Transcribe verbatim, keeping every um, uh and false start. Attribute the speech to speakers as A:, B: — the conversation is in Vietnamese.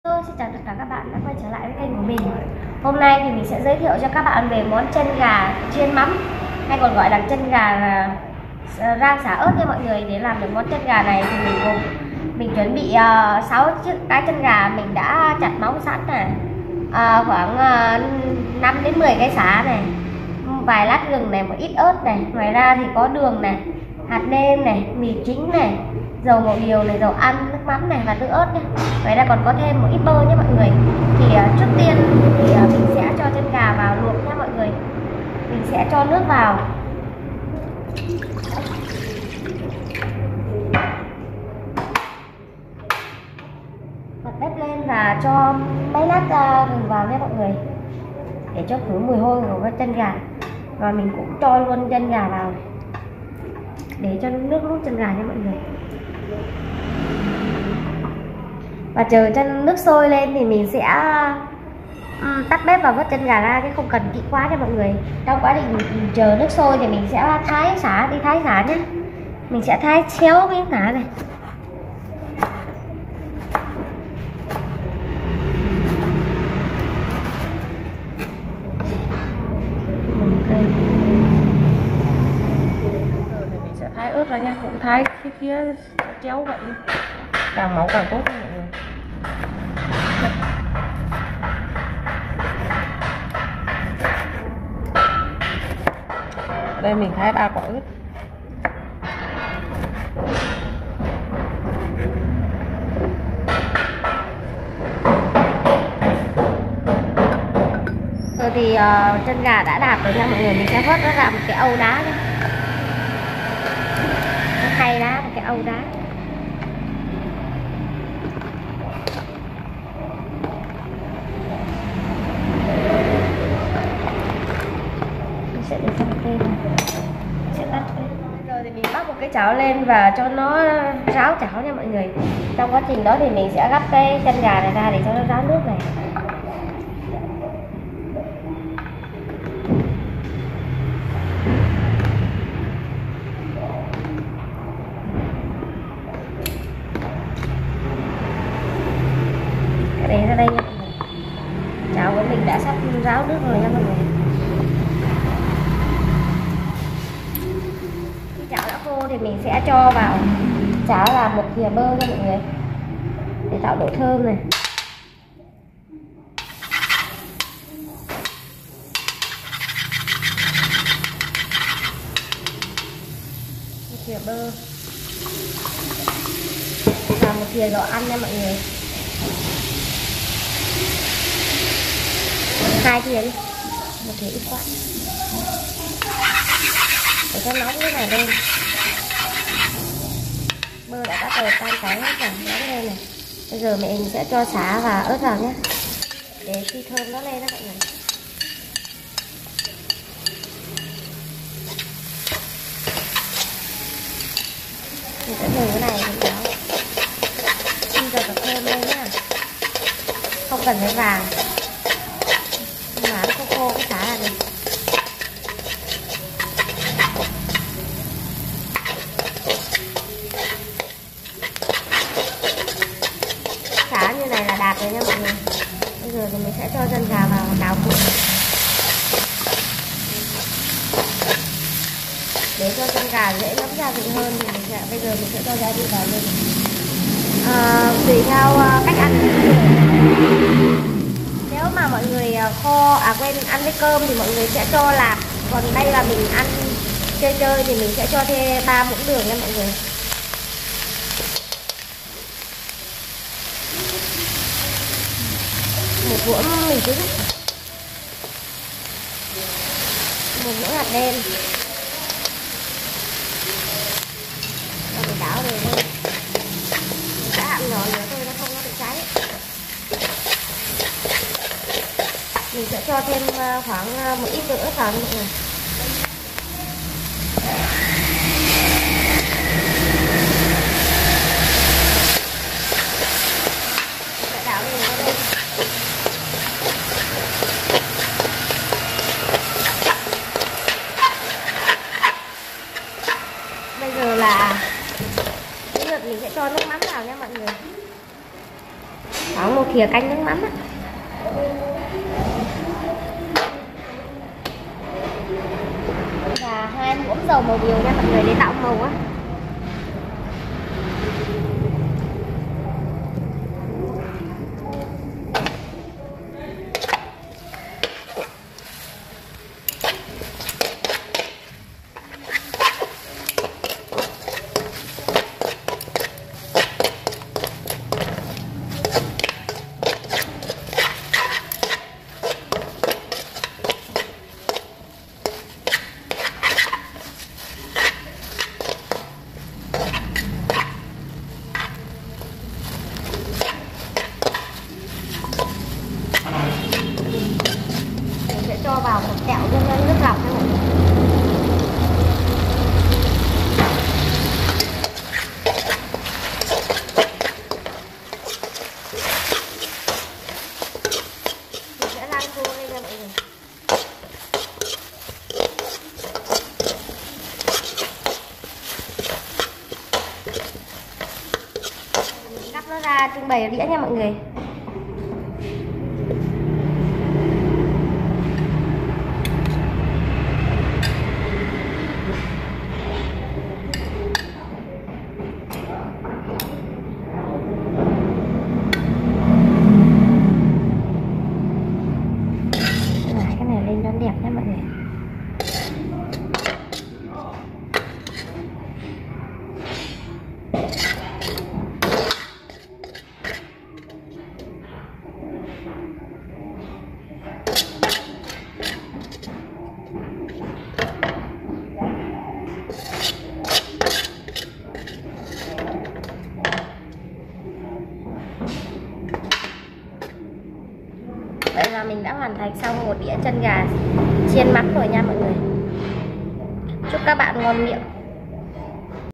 A: Xin chào tất cả các bạn đã quay trở lại với kênh của mình. Hôm nay thì mình sẽ giới thiệu cho các bạn về món chân gà chiên mắm, hay còn gọi là chân gà rang xả ớt nha mọi người. Để làm được món chân gà này thì mình gồm mình chuẩn bị uh, sáu chiếc cái chân gà mình đã chặt móng sẵn này, uh, khoảng uh, năm đến mười cái sả này, vài lát gừng này, một ít ớt này. Ngoài ra thì có đường này, hạt nêm này, mì chính này, dầu ngộ điều này, dầu ăn, nước mắm này và tương ớt nhé. Ngoài ra còn có thêm một ít bơ nhé mọi người. Thì uh, trước tiên thì uh, mình sẽ cho chân gà vào luộc nhé mọi người. Mình sẽ cho nước vào. Bật bếp lên và cho mấy lát uh, gừng vào nhé mọi người, để cho khử mùi hôi của cái chân gà. Và mình cũng cho luôn chân gà vào để cho nước luộc chân gà nha mọi người. Và chờ chân nước sôi lên thì mình sẽ um, tắt bếp và vớt chân gà ra, chứ không cần kỹ quá nha mọi người. Trong quá trình mình chờ nước sôi thì mình sẽ thái sả, đi thái sả nhé. Mình sẽ thái xéo miếng sả này.
B: Mình sẽ thái ớt ra nha, cũng thái cái phía chéo vậy, càng máu càng tốt nha mọi người. Ở đây mình thái ba quả ớt.
A: Rồi thì uh, chân gà đã đạp rồi nha mọi người. Mình sẽ vớt nó ra một cái âu đá nhé, thay đá, một cái âu đá. Mình sẽ để trong cây này, sẽ tắt lên. Rồi thì mình bắt một cái chảo lên và cho nó ráo chảo nha mọi người. Trong quá trình đó thì mình sẽ gắp cái chân gà này ra để cho nó ráo nước này. Để ra đây nha mọi người. Chảo của mình đã sắp ráo nước rồi nha mọi người. Khi chảo đã khô thì mình sẽ cho vào chảo là một thìa bơ nha mọi người, để tạo độ thơm này. Một thìa bơ và một thìa dầu ăn nha mọi người. Hai thìa đi, một thìa ít quá, để cho nóng cái này lên. Bơ đã bắt đầu tan cháy hết rồi, nóng lên này. Bây giờ mình sẽ cho sả và ớt vào nhé, để khi thơm nó lên đó mọi người. Mình sẽ dùng cái này mình kéo, xin cho thật thơm lên nhá. Không cần phải vàng, nhưng mà nó khô khô cái sả là được. Sả như này là đạt rồi nha mọi người. Bây giờ thì mình sẽ cho chân gà vào đảo cuộn để cho chân gà dễ ngấm gia vị hơn. Thì mình sẽ, bây giờ mình sẽ cho gia vị vào luôn. À, tùy theo cách ăn của mọi người. Nếu mà mọi người kho à quên ăn với cơm thì mọi người sẽ cho lạc. Còn đây là mình ăn chơi chơi thì mình sẽ cho thêm ba muỗng đường nha mọi người. Một muỗng mì chính, một muỗng hạt nêm. Và mình đảo đều lên. Mình sẽ hạm nhỏ nữa thôi, nó không có bị cháy. Mình sẽ cho thêm khoảng một ít tương ớt vào nha mọi người. Sẽ đảo đều lên đây. Bây giờ là đến lượt mình sẽ cho nước mắm vào nha mọi người. Khoảng một thìa canh nước mắm á. Và hai muỗng dầu màu điều nha mọi người, để tạo màu á. Cho vào một tẹo nước lọc nha mọi người. Mình sẽ rang khô lên nha mọi người. Mình cắt nó ra trưng bày ở đĩa nha mọi người. Đẹp nha mọi người. Vậy là mình đã hoàn thành xong một đĩa chân gà chiên mắm rồi nha mọi người. Chúc các bạn ngon miệng.